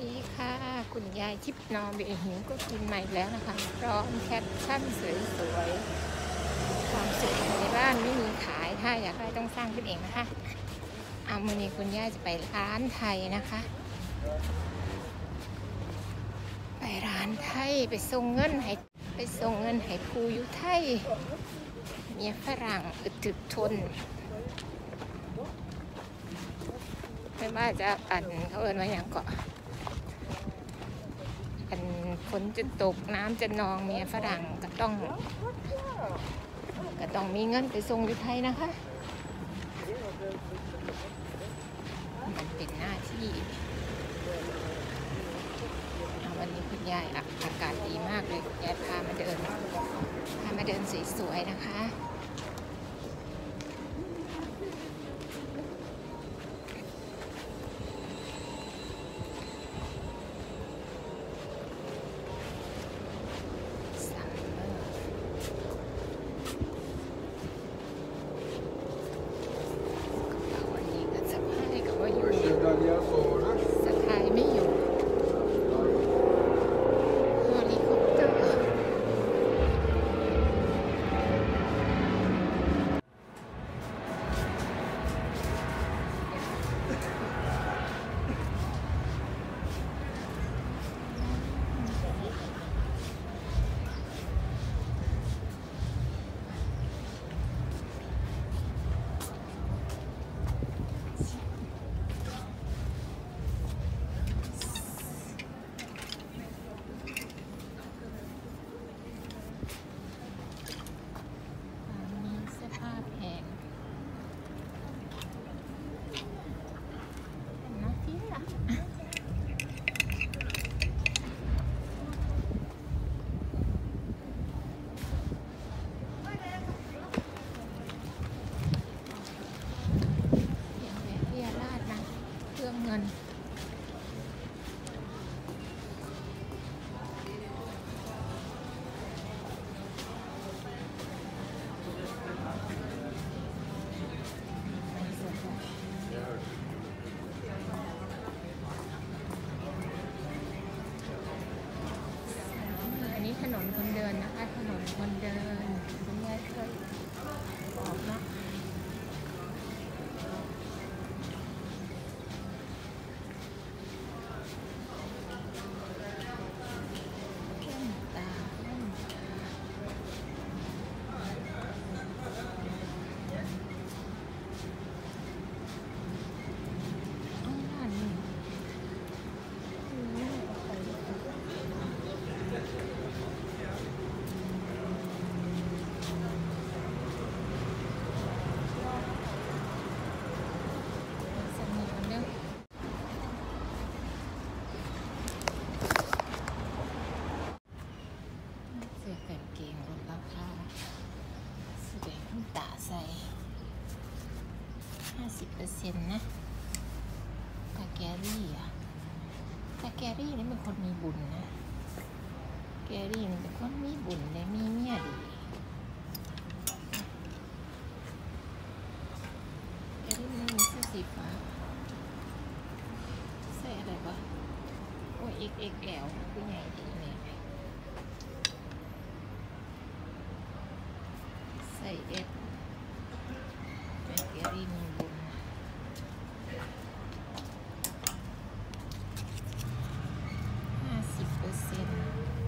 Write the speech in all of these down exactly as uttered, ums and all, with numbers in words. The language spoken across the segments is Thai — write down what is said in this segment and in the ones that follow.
ดีค่ะคุณยายทิพย์นอเบหิวก็กินใหม่แล้วนะคะพร้อมแคปชั่นสวยๆความสุขในบ้านไม่มีขายถ้าอยากได้ต้องสร้างขึ้นเองนะคะเอาวันนี้คุณยายจะไปร้านไทยนะคะไปร้านไทยไปส่งเงินให้ไปส่งเงินให้ภูยุไทยเมียฝรั่งอึดถึกทนไม่ว่าจะปั่นเขาเอินว่าอย่างเกาะอันฝนจะตกน้ำจะนองเมียฝรั่งก็ต้องก็ต้องมีเงินไปส่งอยู่ไทยนะคะมันเป็นหน้าที่วันนี้คุณยายอากาศดีมากเลยคุณยายพามาเดินพามาเดินสวยๆนะคะสกายไม่อยู่เฮลิคอปเตอร์เงินอันนี้ถนนคนเดินนะคะถนนคนเดินคุณยายเคยบอกเนาะตาใส่ห้าสิบเปอร์เซ็นต์นะตาแกรี่อ่ะตาแกรี่นี่เป็นคนมีบุญนะแกรี่นี่เป็นคนมีบุญเลยมีเมียดีแกรี่มันมีเสื้อสีฟ้าใส่อะไรวะโอ้ย เอ็กซ์ เอ็กซ์ แอล ผู้ใหญ่ดีเนี่ยใส่เอสแกรี่มีบุญห้าสิบเปอร์เซ็นต์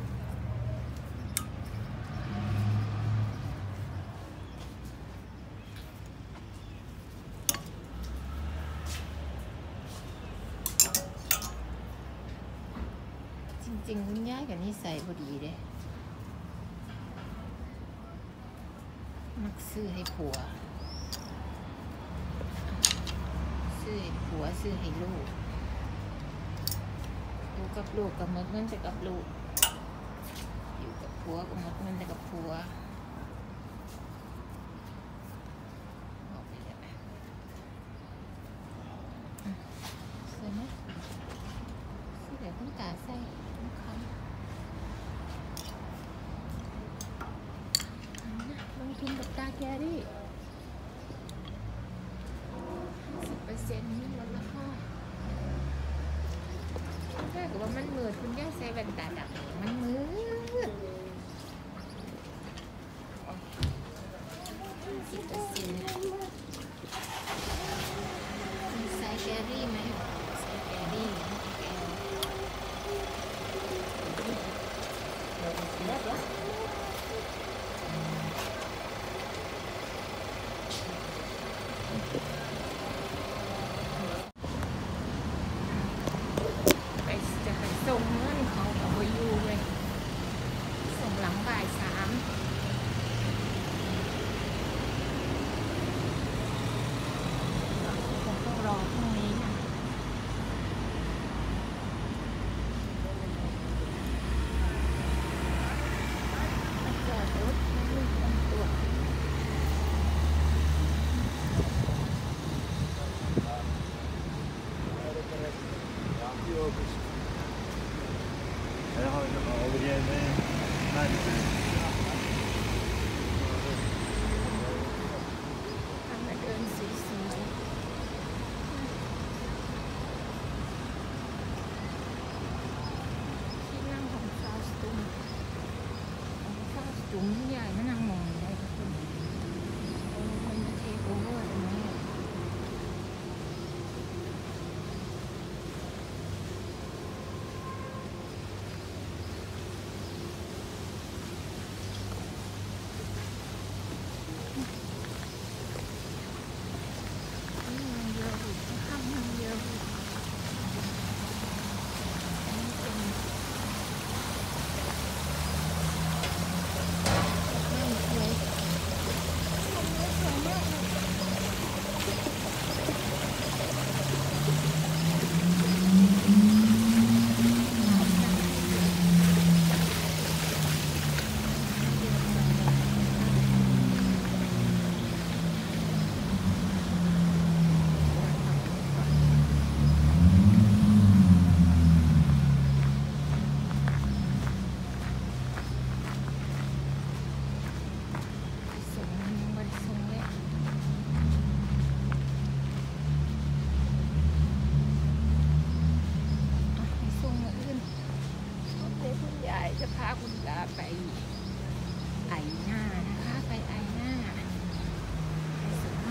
จริงๆคุณย่ากับนิสัยพอดีเลยมักซื้อให้ผัวซื้อให้ผัวซื้อให้ลูกอยู่กับลูกกับมดเงินแต่กับลูกอยู่กับผัวกับมดเงินแต่กับผัวบอกไปเลยใส่ไหมใส่เดี๋ยวคุณตาใส่คุณคำลงทุนกับตาแกรี่สิบเปอร์เซ็นต์นี่ลดราคาก็ว่ามันมืดคุณย่าใส่แว่นตาดำมันมืดสิบเปอร์เซ็นต์มีไซแกรี่ไหมไซแกรี่ไปจะไปส่งเงินเขากับวายูเลยส่งหลังบ่ายสามผมต้องรอพรุ่งนี้นะจอดรถให้ลูกต้องตรวจทำมาเดินสวยๆที่นั่งของฟาวสตุมของฟาวสตุมใหญ่มานั่งมองได้ทุกคนโอ้มันจะเทคโอเวอร์ไหมส่งยังบริส่งเลยไปส่งมาอื่นเดี๋ยวคุณยายจะพาคุณตาไปไอหน้านะคะไปไอหน้าไปส่งมา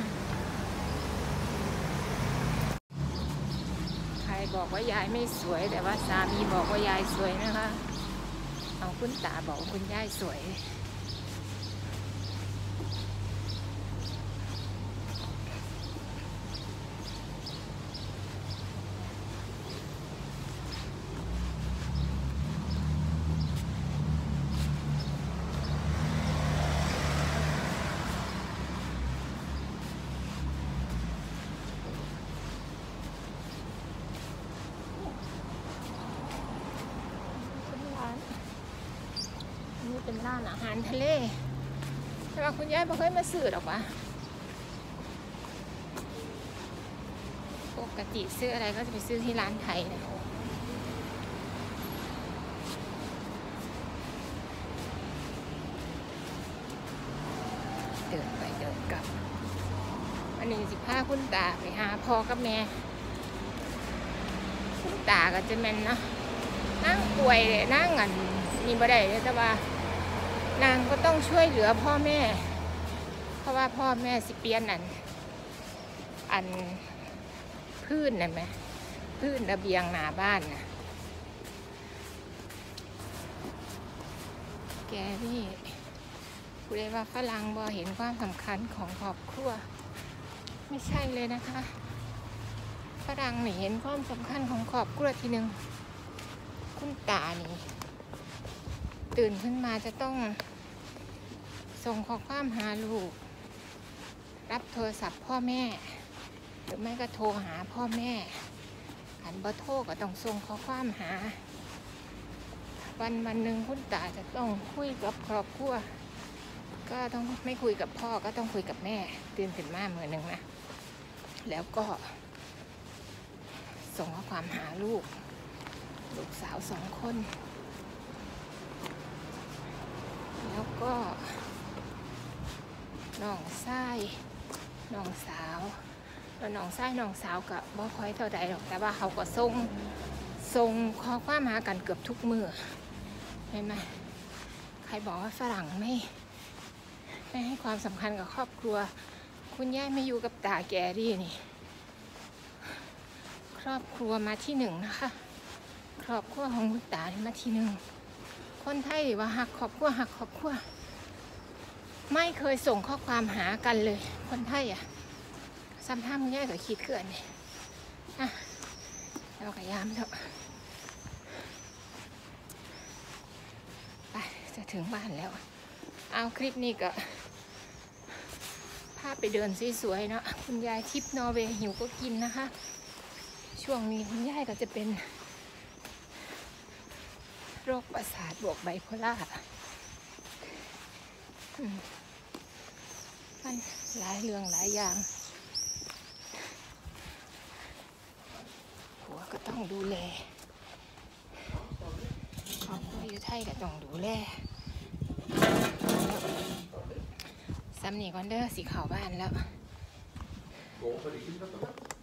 ใครบอกว่ายายไม่สวยแต่ว่าสามีบอกว่ายายสวยนะคะเอาคุณตาบอกว่าคุณยายสวยนี่เป็นร้านอาหารทะเลแต่ว่าคุณยายไม่เคยมาซื้อหรอกวะปกติซื้ออะไรก็จะไปซื้อที่ร้านไทยนะเดินไปเดินกลับวันนี้สิพาคุณตาไปหาพ่อกับแม่คุณตาก็จะแม่นนะนั่งป่วยเลยนั่งอันนี่บ่ได้แต่ว่านางก็ต้องช่วยเหลือพ่อแม่เพราะว่าพ่อแม่สิเปลี่ยนอันอันพื้นน่ะไหมพื้นระเบียงหน้าบ้านน่ะแกนี่กูได้ว่าฝรั่งบ่เห็นความสำคัญของครอบครัวไม่ใช่เลยนะคะฝรั่งนี่เห็นความสำคัญของครอบครัวทีหนึ่งคุณตานี่ตื่นขึ้นมาจะต้องส่งข้อความหาลูกรับโทรศัพท์พ่อแม่หรือไม่ก็โทรหาพ่อแม่ขันบ่โทรก็ต้องส่งข้อความหาวันวันหนึ่งคุณตาจะต้องคุยกับครอบครัวก็ต้องไม่คุยกับพ่อก็ต้องคุยกับแม่ตื่นขึ้นมาเมื่อหนึ่งนะแล้วก็ส่งข้อความหาลูกลูกสาวสองคนแล้วก็น้องชายน้องสาวแล้วน้องชายน้องสาวกับบ่ค่อยเท่าใดหรอกแต่ว่าเขาก็ส่งส่งข้อความหากันเกือบทุกมือเห็นไหมใครบอกว่าฝรั่งไม่ไม่ให้ความสำคัญกับครอบครัวคุณย่าไม่อยู่กับตาแกรี่นี่ครอบครัวมาที่หนึ่งนะคะครอบครัวของคุณตาที่มาที่หนึ่งคนไทยหรือว่าหักครอบครัวหักครอบครัวไม่เคยส่งข้อความหากันเลยคนไทยอ่ะซ้ำท่าคุณย่าก็คิดเกินเนี่ยอ่ะเราก็ยามเถอะไปจะถึงบ้านแล้วเอาคลิปนี้ก็พาไปเดินสวยๆเนาะคุณยายทิพย์นอร์เวย์หิวก็กินนะคะช่วงนี้คุณยายก็จะเป็นโรคประสาทบวกไบโพล่ามันหลายเรื่องหลายอย่างหัวก็ต้องดูแลครอบครัวอยู่ไทยก็ต้องดูแลซ้ำนี่ก่อนเด้อสีขาวบ้านแล้ว